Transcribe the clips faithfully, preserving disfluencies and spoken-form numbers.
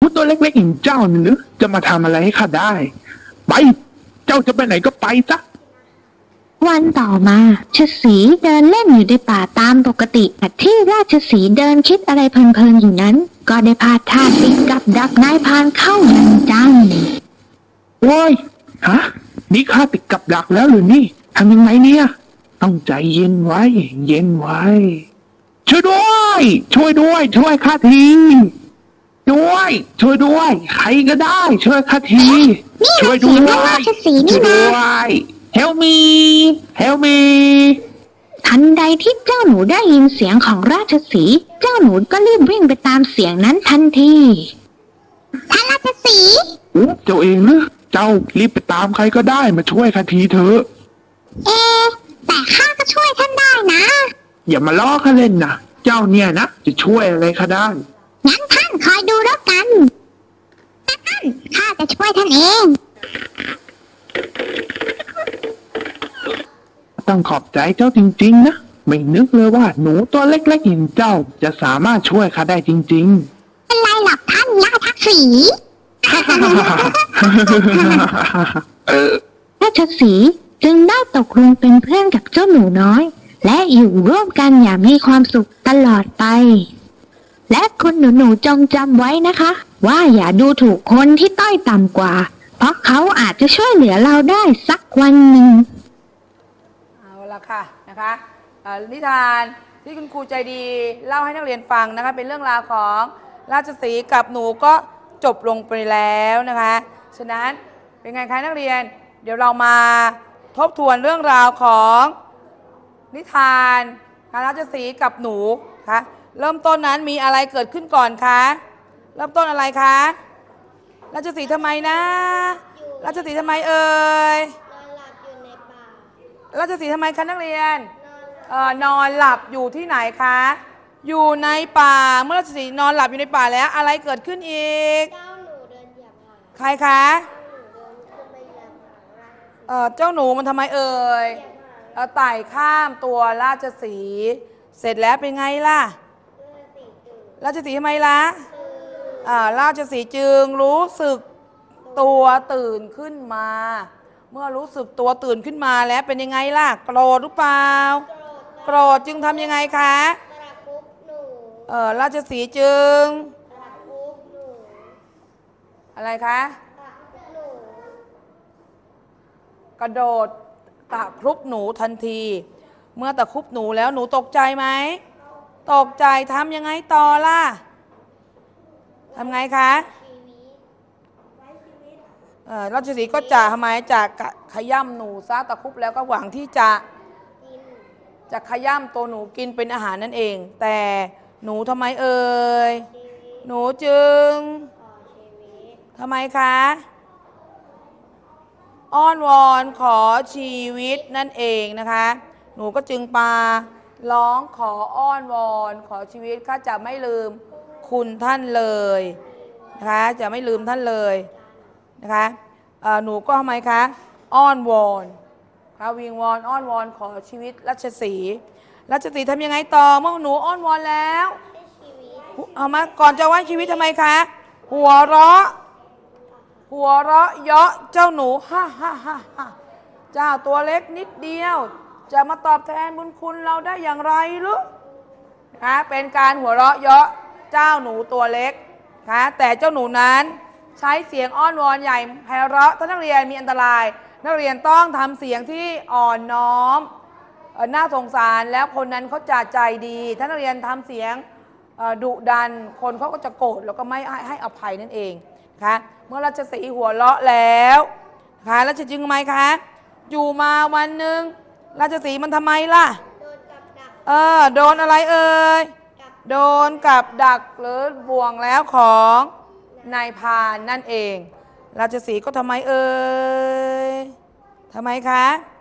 ตัวเล็กๆอย่างเจ้านี่หรือจะมาทำอะไรให้ข้าได้ไปเจ้าจะไปไหนก็ไปซะวันต่อมาชสีเดินเล่นอยู่ในป่าตามปกติแต่ที่ราชสีห์เดินคิดอะไรเพลินๆอยู่นั้นก็ได้พลาดท่าติดกับดักนายพรานเข้าอย่างจังโว้ยฮะนี่ข้าติดกับดักแล้วหรือนี่ทำยังไงเนี่ยต้องใจเย็นไว้เย็นไว้ช่วยด้วยช่วยด้วยช่วยข้าทีด้วยช่วยด้วยใครก็ได้ช่วยข้าทีช่วยด้วยช่วยด้วย Help me Help me ทันใดที่เจ้าหนูได้ยินเสียงของราชสีห์เจ้าหนูก็รีบวิ่งไปตามเสียงนั้นทันทีท่านราชสีห์เจ้าเองหรือเจ้ารีบไปตามใครก็ได้มาช่วยข้าทีเถอะเอ๊ะแต่ข้าก็ช่วยท่านได้นะอย่ามาล้อข้าเล่นนะเจ้าเนี่ยนะจะช่วยอะไรข้าได้งั้นท่านคอยดูแล้วกันท่านข้าจะช่วยท่านเองต้องขอบใจเจ้าจริงๆนะไม่นึกเลยว่าหนูตัวเล็กๆอย่างเจ้าจะสามารถช่วยข้าได้จริงๆเป็นไรหรอกท่านราชสีห์ราชสีห์จึงได้ตกลงเป็นเพื่อนกับเจ้าหนูน้อยและอยู่ร่วมกันอย่างมีความสุขตลอดไปและคุณหนูๆจงจำไว้นะคะว่าอย่าดูถูกคนที่ต้อยต่ำกว่าเพราะเขาอาจจะช่วยเหลือเราได้สักวันหนึ่งเอาละค่ะนะคะนิทานที่คุณครูใจดีเล่าให้นักเรียนฟังนะคะเป็นเรื่องราวของราชสีห์กับหนูก็จบลงไปแล้วนะคะฉะนั้นเป็นไงคะนักเรียนเดี๋ยวเรามาทบทวนเรื่องราวของนิทานราชสีห์กับหนูคะเริ่มต้นนั้นมีอะไรเกิดขึ้นก่อนคะเริ่มต้นอะไรคะราชสีห์ทำไมนะราชสีห์ทำไมเอ่ยราชสีห์ทำไมคะนักเรียนเอ่อนอนหลับอยู่ที่ไหนคะอยู่ในป่าเมื่อราชสีห์นอนหลับอยู่ในป่าแล้วอะไรเกิดขึ้นอีกเจ้าหนูเดินเหยียบหางใครคะเอ่อเจ้าหนูมันทำไมเอ่ยไต่ข้ามตัวราชสีห์เสร็จแล้วเป็นไงล่ะราชสีห์ทำไมล่ะราชสีห์จึงรู้สึกตัวตื่นขึ้นมาเมื่อรู้สึกตัวตื่นขึ้นมาแล้วเป็นยังไงล่ะโกรธหรือเปล่าโกรธจึงทำยังไงคะเออราชสีห์จึงอะไรคะกระโดดตะครุบหนูทันทีเมื่อตะครุบหนูแล้วหนูตกใจไหมตกใจทำยังไงต่อล่ะทำไงคะราชสีห์ก็จะทำไมจะขย่ำหนูซะตะครุบแล้วก็หวังที่จะจะขย่ำตัวหนูกินเป็นอาหารนั่นเองแต่หนูทำไมเอ่ยหนูจึงทำไมคะอ้อนวอนขอชีวิตนั่นเองนะคะหนูก็จึงปาร้องขออ้อนวอนขอชีวิตข้าจะไม่ลืมคุณท่านเลยนะคะจะไม่ลืมท่านเลยนะคะหนูก็ทำไมคะอ้อนวอนค่ะวิงวอนอ้อนวอนขอชีวิตราชสีห์ราชสีห์ทำยังไงต่อเมื่อหนูอ้อนวอนแล้วเอามาก่อนจะว่าชีวิตทำไมคะหัวเราะหัวเราะเยาะเจ้าหนูฮ่าฮ่าฮ่าฮ่าเจ้าตัวเล็กนิดเดียวจะมาตอบแทนบุญคุณเราได้อย่างไรลูกนะเป็นการหัวเราะเยาะเจ้าหนูตัวเล็กนะแต่เจ้าหนูนั้นใช้เสียงอ้อนวอนใหญ่ไพเราะถ้านักเรียนมีอันตรายนักเรียนต้องทำเสียงที่อ่อนน้อมน่าสงสารแล้วคนนั้นเขาจะใจดีถ้านักเรียนทำเสียงดุดันคนเขาก็จะโกรธแล้วก็ไม่ให้อภัยนั่นเองนะคะเมื่อราชสีห์หัวเราะแล้วนะคะราชจึงทำไมคะอยู่มาวันหนึ่งราชสีห์มันทำไมล่ะเออโดนอะไรเอ่ยโดนกับดักหรือบ่วงแล้วของนายพรานนั่นเองราชสีห์ก็ทำไมเอ่ยทำไมคะ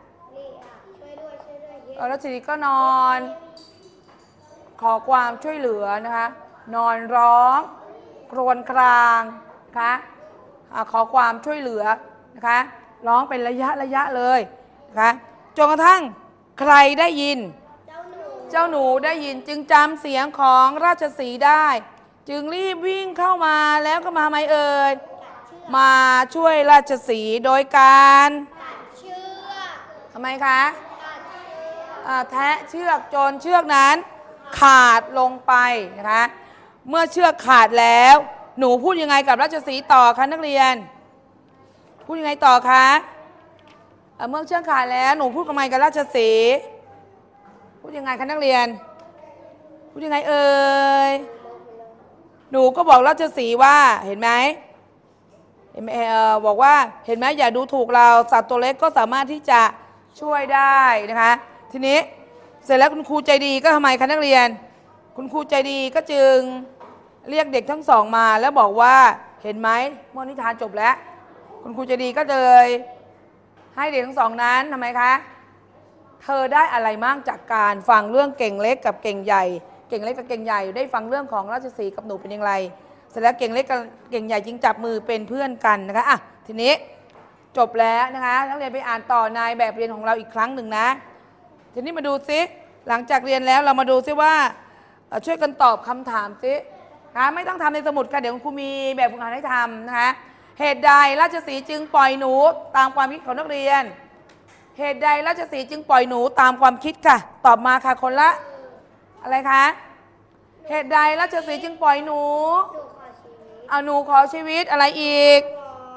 ราชสีห์ก็นอนขอความช่วยเหลือนะคะนอนร้องครวญครางนะคะขอความช่วยเหลือนะคะร้องเป็นระยะระยะเลยนะคะจนกระทั่งใครได้ยินเจ้าหนูได้ยินจึงจำเสียงของราชสีห์ได้จึงรีบวิ่งเข้ามาแล้วก็มาทำไมเอ่ยมาช่วยราชสีห์โดยการทำไมคะแทะเชือกจนเชือกนั้นขาดลงไปนะคะเมื่อเชือกขาดแล้วหนูพูดยังไงกับราชสีห์ต่อคะนักเรียนพูดยังไงต่อคะเมื่อเชือกขาดแล้วหนูพูดกับไมกับราชสีห์พูดยังไงคะนักเรียนพูดยังไงเอ่ยหนูก็บอกราชสีห์ว่าเห็นไหมเห็นไหมเอ่อบอกว่าเห็นไหมอย่าดูถูกเราสัตว์ตัวเล็กก็สามารถที่จะช่วยได้นะคะทีนี้เสร็จแล้วคุณครูใจดีก็ทำไมคะนักเรียนคุณครูใจดีก็จึงเรียกเด็กทั้งสองมาแล้วบอกว่าเห็นไหมเมื่อนิทานจบแล้วคุณครูใจดีก็เลยให้เด็กทั้งสองนั้นทำไมคะเธอได้อะไรมั่งจากการฟังเรื่องเก่งเล็กกับเก่งใหญ่เก่งเล็กกับเก่งใหญ่ได้ฟังเรื่องของราชสีห์กับหนูเป็นอย่างไรเสร็จแล้วเก่งเล็กกับเก่งใหญ่จึงจับมือเป็นเพื่อนกันนะคะอ่ะทีนี้จบแล้วนะคะนักเรียนไปอ่านต่อในแบบเรียนของเราอีกครั้งหนึ่งนะทีนี้มาดูซิหลังจากเรียนแล้วเรามาดูซิว่าช่วยกันตอบคำถามซินะไม่ต้องทำในสมุดค่ะเดี๋ยวคุณครูมีแบบฝึกหัดให้ทำนะคะเหตุใดราชสีห์จึงปล่อยหนูตามความคิดของนักเรียนเหตุใดราชสีห์จึงปล่อยหนูตามความคิดค่ะตอบมาค่ะคนละอะไรคะเหตุใดราชสีห์จึงปล่อยหนูเอาหนูขอชีวิตอะไรอีก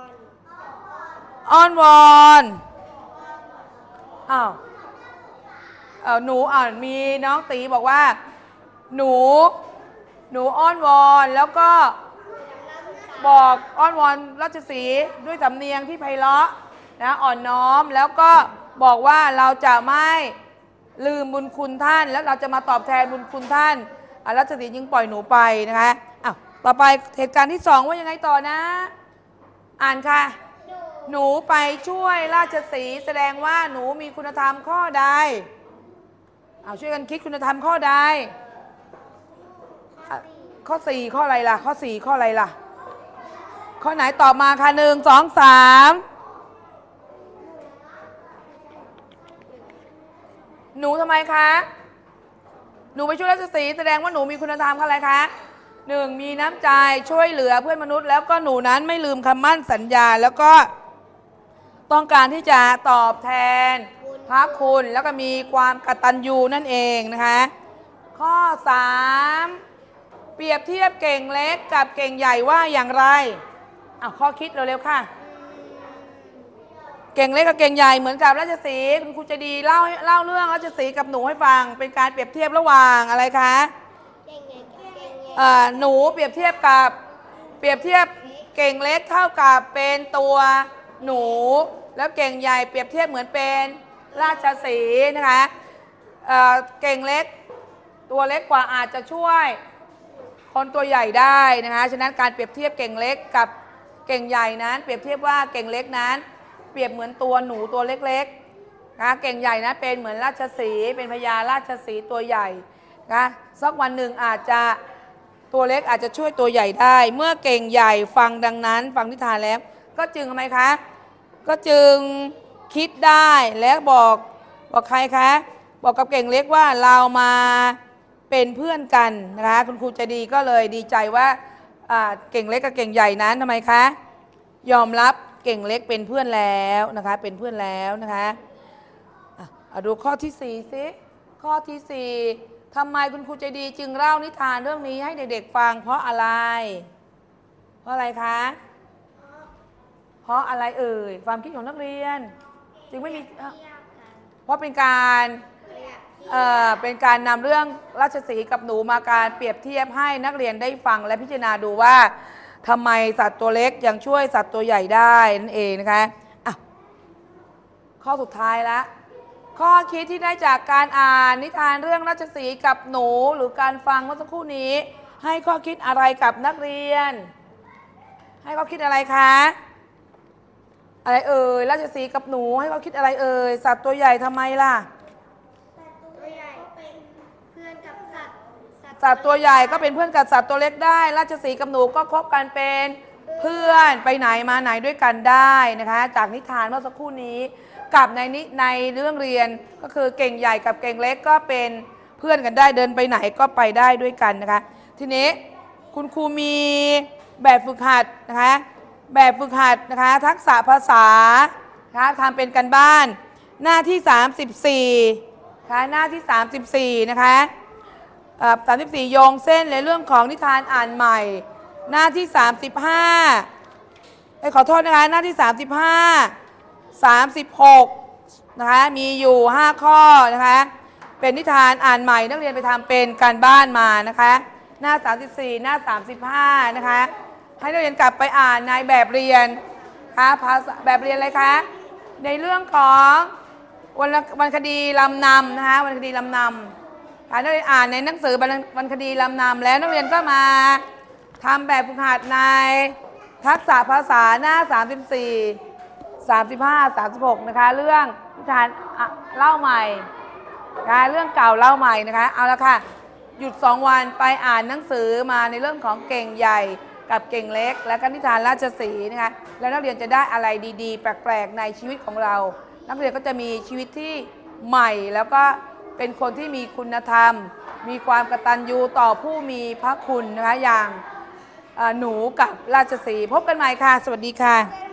อ้อนวอนอ้าวเออหนูอ่านมีน้องตีบอกว่าหนูหนูอ้อนวอนแล้วก็บอกอ้อนวอนราชสีห์ด้วยสำเนียงที่ไพเราะนะอ่อนน้อมแล้วก็บอกว่าเราจะไม่ลืมบุญคุณท่านแล้วเราจะมาตอบแทนบุญคุณท่านราชสีห์จึงปล่อยหนูไปนะคะอ้าวต่อไปเหตุการณ์ที่สองว่ายังไงต่อนะอ่านค่ะหนูไปช่วยราชสีห์แสดงว่าหนูมีคุณธรรมข้อใดเอาช่วยกันคิดคุณธรรมข้อใดข้อสี่ข้ออะไรล่ะข้อสี่ข้ออะไรล่ะข้อไหนตอบมาค่ะหนึ่งสองสามหนูทำไมคะหนูไปช่วยราชสีห์แสดงว่าหนูมีคุณธรรมข้ออะไรคะหนึ่งมีน้ำใจช่วยเหลือเพื่อนมนุษย์แล้วก็หนูนั้นไม่ลืมคำมั่นสัญญาแล้วก็ต้องการที่จะตอบแทนพระคุณแล้วก็มีความกตัญญูนั่นเองนะคะข้อสามเปรียบเทียบเก่งเล็กกับเก่งใหญ่ว่าอย่างไรอ้าวข้อคิดเร็วๆค่ะเก่งเล็กกับเก่งใหญ่เหมือนกับราชสีห์คุณครูจะดีเล่าเล่าเรื่องราชสีห์กับหนูให้ฟังเป็นการเปรียบเทียบระหว่างอะไรคะหนูเปรียบเทียบกับเปรียบเทียบเก่งเล็กเท่ากับเป็นตัวหนูแล้วเก่งใหญ่เปรียบเทียบเหมือนเป็นราชสีห์นะคะเ, เก่งเล็กตัวเล็กกว่าอาจจะช่วยคนตัวใหญ่ได้นะคะฉะนั้นการเปรียบเทียบเก่งเล็กกับเก่งใหญ่นั้นเปรียบเทียบว่าเก่งเล็กนั้นเปรียบเหมือนตัวหนูตัวเล็กๆนะเก่งใหญ่นะเป็นเหมือนราชสีห์เป็นพญาราชสีห์ตัวใหญ่นะสักวันหนึ่งอาจจะตัวเล็กอาจจะช่วยตัวใหญ่ได้เมื่อเก่งใหญ่ฟังดังนั้นฟังนิทานแล้วก็จึงทำไมคะก็จึงคิดได้และบอกบอกใครคะบอกกับเก่งเล็กว่าเรามาเป็นเพื่อนกันนะคะคุณครูใจดีก็เลยดีใจว่าเก่งเล็กกับเก่งใหญ่นั้นทำไมคะยอมรับเก่งเล็กเป็นเพื่อนแล้วนะคะเป็นเพื่อนแล้วนะคะดูข้อที่สี่สิข้อที่สี่ทำไมคุณครูใจดีจึงเล่านิทานเรื่องนี้ให้เด็กๆฟังเพราะอะไรเพราะอะไรคะเพราะอะไรเอ่ยความคิดของนักเรียนจึงไม่มีเพราะเป็นการเอ่อเป็นการนำเรื่องราชสีห์กับหนูมาการเปรียบเทียบให้นักเรียนได้ฟังและพิจารณาดูว่าทำไมสัตว์ตัวเล็กยังช่วยสัตว์ตัวใหญ่ได้นั่นเองนะคะอ่ะข้อสุดท้ายละข้อคิดที่ได้จากการอ่านนิทานเรื่องราชสีห์กับหนูหรือการฟังเมื่อสักครู่นี้ให้ข้อคิดอะไรกับนักเรียนให้ข้อคิดอะไรคะอะไรเอ่ยราชสีห์กับหนูให้เขาคิดอะไรเอ่ยสัตว์ตัวใหญ่ทำไมล่ะตัวใหญ่เป็นเพื่อนกับสัตว์สัตว์ตัวใหญ่ก็เป็นเพื่อนกับสัตว์ตัวเล็กได้ราชสีห์กับหนูก็คบกันเป็นเพื่อนไปไหนมาไหนด้วยกันได้นะคะจากนิทานเมื่อสักครู่นี้กับในนิในเรื่องเรียนก็คือเก่งใหญ่กับเก่งเล็กก็เป็นเพื่อนกันได้เดินไปไหนก็ไปได้ด้วยกันนะคะทีนี้คุณครูมีแบบฝึกหัดนะคะแบบฝึกหัดนะคะทักษะภาษานะคะทำเป็นกันบ้านหน้าที่สามสิบสี่นะคะหน้าที่สามสิบสี่นะคะสามสิบสี่โยงเส้นในเรื่องของนิทานอ่านใหม่หน้าที่สามสิบห้าไอ้ขอโทษนะคะหน้าที่สามสิบห้า สามสิบหกนะคะมีอยู่ห้าข้อนะคะเป็นนิทานอ่านใหม่นักเรียนไปทำเป็นการบ้านมานะคะหน้าสามสิบสี่หน้าสามสิบห้านะคะให้นักเรียนกลับไปอ่านในแบบเรียนคะภาษาแบบเรียนอะไรคะในเรื่องของวรรณวรรณคดีลำนำนะคะวรรณคดีลำนำนักเรียนอ่านในหนังสือวรรณคดีลำนำแล้วนักเรียนก็มาทำแบบฝึกหัดในทักษะภาษาหน้าสามสิบสี่ สามสิบห้า สามสิบหกนะคะเรื่องนิทานเล่าใหม่นะคะเรื่องเก่าเล่าใหม่นะคะเอาละค่ะหยุดสองวันไปอ่านหนังสือมาในเรื่องของเก่งใหญ่กับเก่งเล็กและก็นิทานราชสีห์นะคะแล้วนักเรียนจะได้อะไรดีๆแปลกๆในชีวิตของเรานักเรียนก็จะมีชีวิตที่ใหม่แล้วก็เป็นคนที่มีคุณธรรมมีความกตัญญูต่อผู้มีพระคุณนะคะอย่างหนูกับราชสีห์พบกันใหม่ค่ะสวัสดีค่ะ